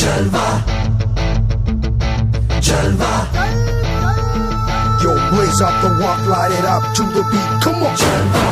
जलवा जलवा Yo, blaze up the walk, light it up to the beat. Come on, जलवा